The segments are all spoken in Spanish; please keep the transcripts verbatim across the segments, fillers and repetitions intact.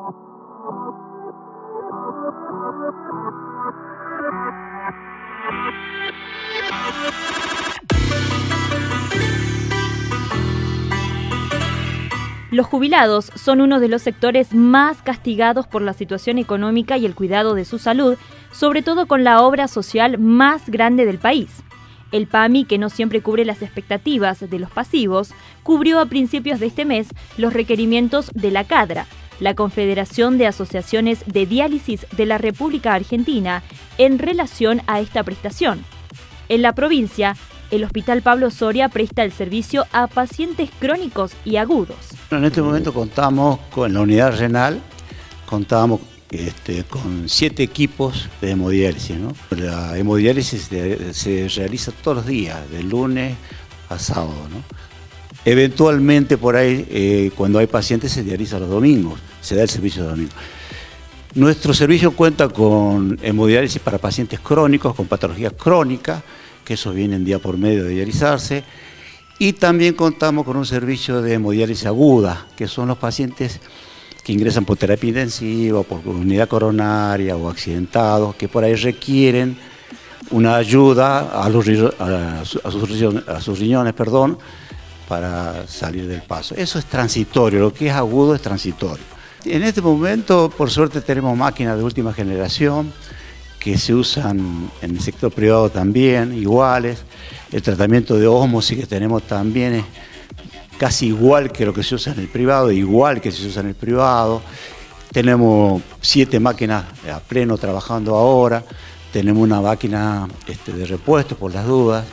Los jubilados son uno de los sectores más castigados por la situación económica y el cuidado de su salud, sobre todo con la obra social más grande del país. El P A M I, que no siempre cubre las expectativas de los pasivos, cubrió a principios de este mes los requerimientos de la CADRA, la Confederación de Asociaciones de Diálisis de la República Argentina, en relación a esta prestación. En la provincia, el Hospital Pablo Soria presta el servicio a pacientes crónicos y agudos. En este momento contamos con la unidad renal, contamos este, con siete equipos de hemodiálisis, ¿no? La hemodiálisis se, se realiza todos los días, de lunes a sábado, ¿no? Eventualmente por ahí, eh, cuando hay pacientes, se dializa los domingos, se da el servicio de domingo. Nuestro servicio cuenta con hemodiálisis para pacientes crónicos, con patologías crónicas, que esos vienen día por medio de dializarse, y también contamos con un servicio de hemodiálisis aguda, que son los pacientes que ingresan por terapia intensiva, por unidad coronaria o accidentados, que por ahí requieren una ayuda a, los, a, sus, a sus riñones, perdón, para salir del paso. Eso es transitorio, lo que es agudo es transitorio. En este momento, por suerte, tenemos máquinas de última generación, que se usan en el sector privado también, iguales. El tratamiento de ósmosis que tenemos también es casi igual que lo que se usa en el privado, igual que se usa en el privado. Tenemos siete máquinas a pleno trabajando ahora, tenemos una máquina este, de repuesto por las dudas,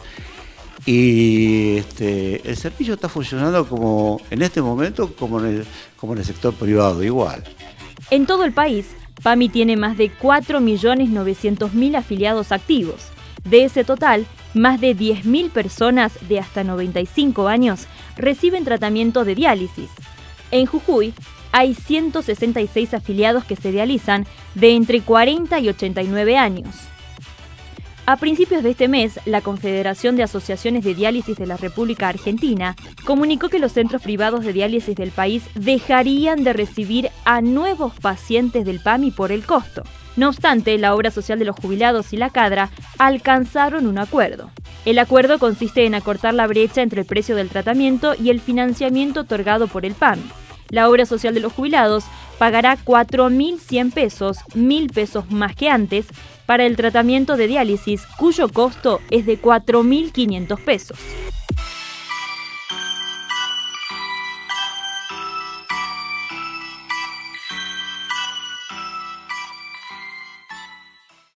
y este, el servicio está funcionando como en este momento como en el, como en el sector privado, igual. En todo el país, P A M I tiene más de cuatro millones novecientos mil afiliados activos. De ese total, más de diez mil personas de hasta noventa y cinco años reciben tratamiento de diálisis. En Jujuy, hay ciento sesenta y seis afiliados que se dializan de entre cuarenta y ochenta y nueve años. A principios de este mes, la Confederación de Asociaciones de Diálisis de la República Argentina comunicó que los centros privados de diálisis del país dejarían de recibir a nuevos pacientes del P A M I por el costo. No obstante, la Obra Social de los Jubilados y la CADRA alcanzaron un acuerdo. El acuerdo consiste en acortar la brecha entre el precio del tratamiento y el financiamiento otorgado por el P A M I. La Obra Social de los Jubilados pagará cuatro mil cien pesos, mil pesos más que antes, para el tratamiento de diálisis, cuyo costo es de cuatro mil quinientos pesos.